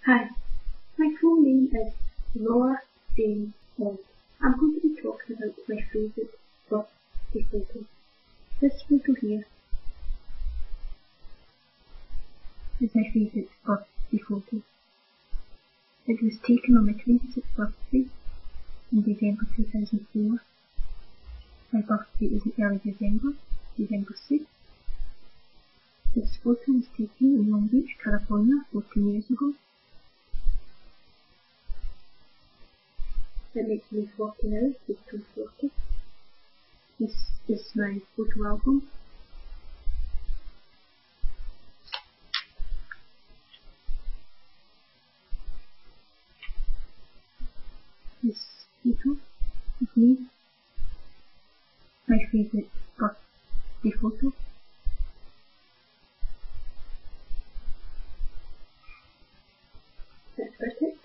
Hi, my full name is Laura Jane Bond. I'm going to be talking about my favourite birthday photo. This photo here is my favourite birthday photo. It was taken on my 26th birthday in December 2004. My birthday is in early December, December 6th. This photo was taken in Long Beach, California 14 years ago. It makes me 40 now, just turned 40. This is my photo album. This photo of me, my favourite birthday photo. That's about it.